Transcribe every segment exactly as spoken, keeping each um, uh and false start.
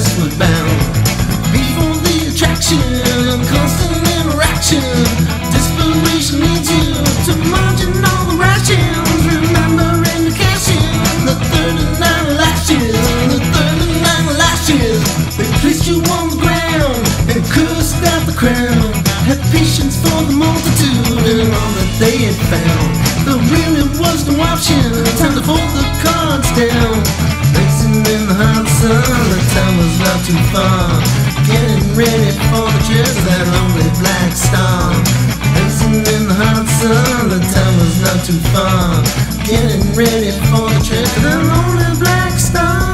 westward bound. Before the attraction, constant interaction, desperation leads you to margin all the rations. Remembering the cash in the thirty-nine lashes, the thirty-nine lashes. They placed you on the ground and cursed out the crown. Had patience for the multitude and all that they had found. There really was no option, time to fold the cards down. Racing in the hot sun, the time was not too far. Getting ready for the trip to that lonely black star. Racing in the hot sun, the time was not too far. Getting ready for the trip to that lonely black star.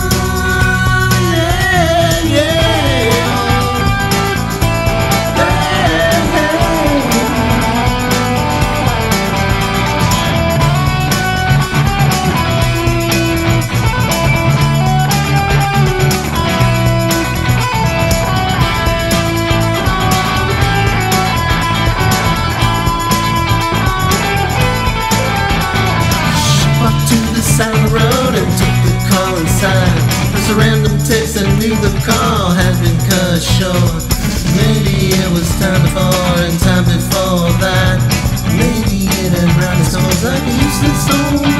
Yeah, yeah. Side of the road and took the call inside. There's a random text that knew the call had been cut short. Maybe it was time before and time before that. Maybe it had run its course like a useless soul.